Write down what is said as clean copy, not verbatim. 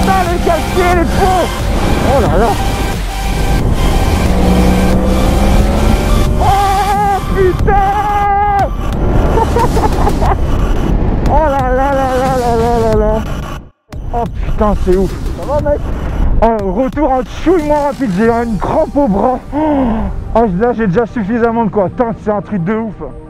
putain, les calciers, les ponts. Oh là là. Oh putain. Oh là là là là là là là là. Oh putain, c'est ouf. Ça va, mec? Oh, retour en chouille moins rapide, j'ai une crampe au bras. Oh, là j'ai déjà suffisamment de quoi. Putain, c'est un truc de ouf.